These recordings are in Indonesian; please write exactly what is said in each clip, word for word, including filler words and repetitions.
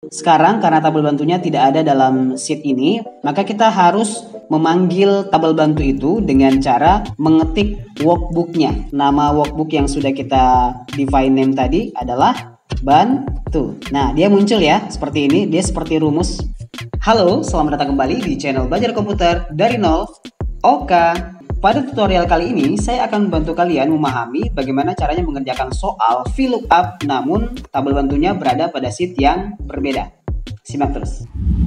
Sekarang karena tabel bantunya tidak ada dalam sheet ini, maka kita harus memanggil tabel bantu itu dengan cara mengetik workbooknya. Nama workbook yang sudah kita define name tadi adalah bantu. Nah, dia muncul ya seperti ini, dia seperti rumus. Halo, selamat datang kembali di channel Belajar Komputer dari Nol. Oka. Pada tutorial kali ini, saya akan membantu kalian memahami bagaimana caranya mengerjakan soal VLOOKUP, namun tabel bantunya berada pada sheet yang berbeda. Simak terus.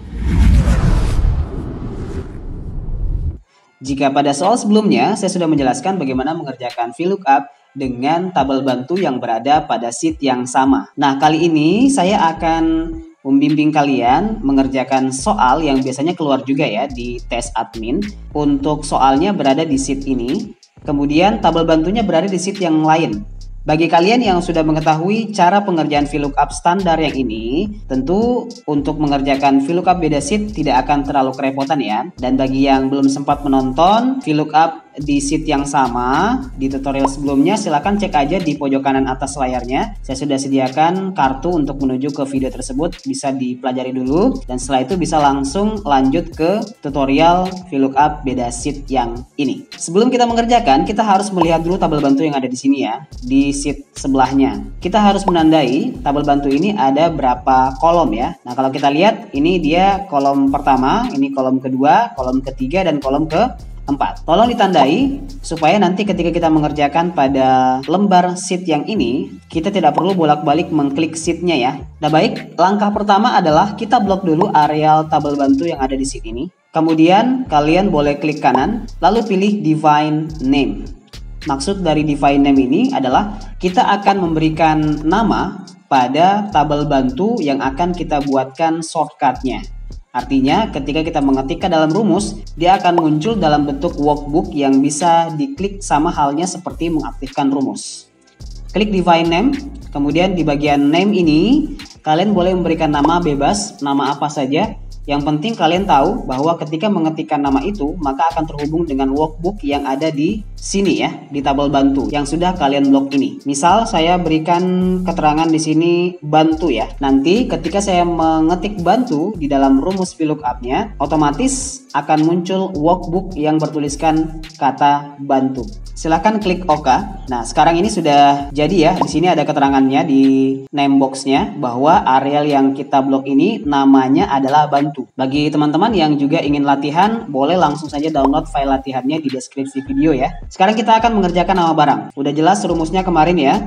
Jika pada soal sebelumnya, saya sudah menjelaskan bagaimana mengerjakan VLOOKUP dengan tabel bantu yang berada pada sheet yang sama. Nah, kali ini saya akan membimbing kalian mengerjakan soal yang biasanya keluar juga ya di tes admin. Untuk soalnya berada di sheet ini, kemudian tabel bantunya berada di sheet yang lain. Bagi kalian yang sudah mengetahui cara pengerjaan VLOOKUP standar yang ini, tentu untuk mengerjakan VLOOKUP beda sheet tidak akan terlalu kerepotan ya. Dan bagi yang belum sempat menonton VLOOKUP di sheet yang sama di tutorial sebelumnya, silahkan cek aja di pojok kanan atas layarnya. Saya sudah sediakan kartu untuk menuju ke video tersebut, bisa dipelajari dulu dan setelah itu bisa langsung lanjut ke tutorial VLOOKUP beda sheet yang ini. Sebelum kita mengerjakan, kita harus melihat dulu tabel bantu yang ada di sini ya, di sheet sebelahnya. Kita harus menandai tabel bantu ini ada berapa kolom ya. Nah, kalau kita lihat ini dia kolom pertama, ini kolom kedua, kolom ketiga dan kolom ke empat. Tolong ditandai supaya nanti ketika kita mengerjakan pada lembar sheet yang ini, kita tidak perlu bolak-balik mengklik sheetnya ya. Nah baik, langkah pertama adalah kita blok dulu areal tabel bantu yang ada di sheet ini. Kemudian kalian boleh klik kanan, lalu pilih define name. Maksud dari define name ini adalah kita akan memberikan nama pada tabel bantu yang akan kita buatkan shortcutnya. Artinya ketika kita mengetikkan dalam rumus, dia akan muncul dalam bentuk workbook yang bisa diklik sama halnya seperti mengaktifkan rumus. Klik define name, kemudian di bagian name ini, kalian boleh memberikan nama bebas, nama apa saja. Yang penting kalian tahu bahwa ketika mengetikkan nama itu, maka akan terhubung dengan workbook yang ada di sini ya, di tabel bantu yang sudah kalian blok ini. Misal saya berikan keterangan di sini bantu ya. Nanti ketika saya mengetik bantu di dalam rumus VLOOKUP-nya, otomatis akan muncul workbook yang bertuliskan kata bantu. Silahkan klik OK. Nah, sekarang ini sudah jadi ya. Di sini ada keterangannya di name box-nya bahwa areal yang kita blok ini namanya adalah bantu. Bagi teman-teman yang juga ingin latihan, boleh langsung saja download file latihannya di deskripsi video ya. Sekarang kita akan mengerjakan nama barang. Udah jelas rumusnya kemarin ya.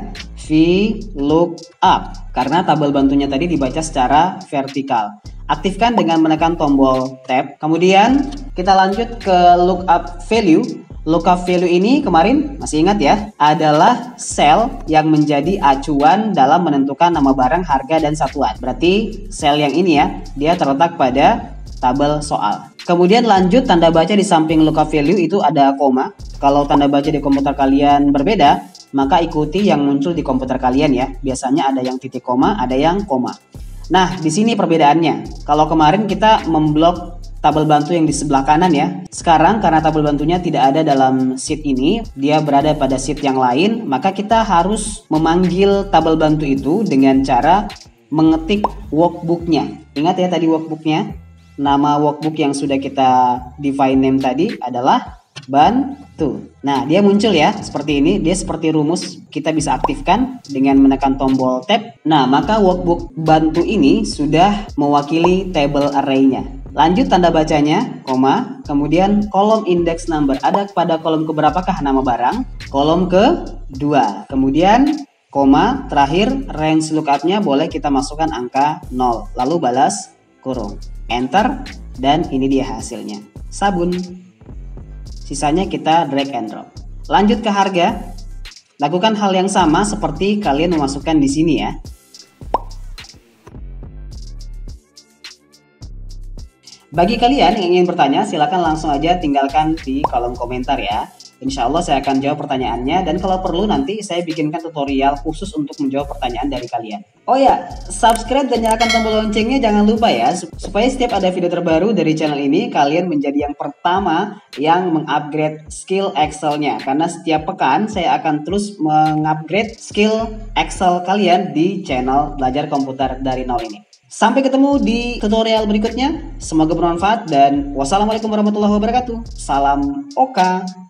VLOOKUP. Karena tabel bantunya tadi dibaca secara vertikal. Aktifkan dengan menekan tombol tab. Kemudian kita lanjut ke lookup value. Lookup value ini kemarin masih ingat ya, adalah sel yang menjadi acuan dalam menentukan nama barang, harga, dan satuan. Berarti sel yang ini ya, dia terletak pada tabel soal. Kemudian lanjut tanda baca di samping lookup value itu ada koma. Kalau tanda baca di komputer kalian berbeda, maka ikuti yang muncul di komputer kalian ya. Biasanya ada yang titik koma, ada yang koma. Nah, di sini perbedaannya. Kalau kemarin kita memblok tabel bantu yang di sebelah kanan ya. Sekarang karena tabel bantunya tidak ada dalam sheet ini, dia berada pada sheet yang lain, maka kita harus memanggil tabel bantu itu dengan cara mengetik workbooknya. Ingat ya tadi workbooknya. Nama workbook yang sudah kita define name tadi adalah bantu. Nah, dia muncul ya seperti ini. Dia seperti rumus. Kita bisa aktifkan dengan menekan tombol tab. Nah, maka workbook bantu ini sudah mewakili table array-nya. Lanjut tanda bacanya, koma, kemudian kolom index number. Ada pada kolom keberapakah nama barang? Kolom kedua. Kemudian koma, terakhir range lookup-nya boleh kita masukkan angka nol. Lalu balas kurung. Enter, dan ini dia hasilnya. Sabun. Sisanya kita drag and drop. Lanjut ke harga. Lakukan hal yang sama seperti kalian memasukkan di sini ya. Bagi kalian yang ingin bertanya, silakan langsung aja tinggalkan di kolom komentar ya. Insya Allah saya akan jawab pertanyaannya, dan kalau perlu nanti saya bikinkan tutorial khusus untuk menjawab pertanyaan dari kalian. Oh ya, subscribe dan nyalakan tombol loncengnya jangan lupa ya, supaya setiap ada video terbaru dari channel ini, kalian menjadi yang pertama yang mengupgrade skill Excel-nya. Karena setiap pekan saya akan terus mengupgrade skill Excel kalian di channel Belajar Komputer dari Nol ini. Sampai ketemu di tutorial berikutnya. Semoga bermanfaat dan wassalamualaikum warahmatullahi wabarakatuh. Salam Oka.